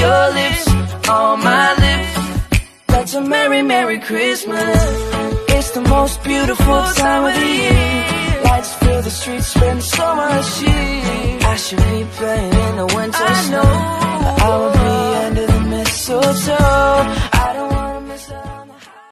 your lips on my lips. That's a merry, merry Christmas. It's the most beautiful time of the year.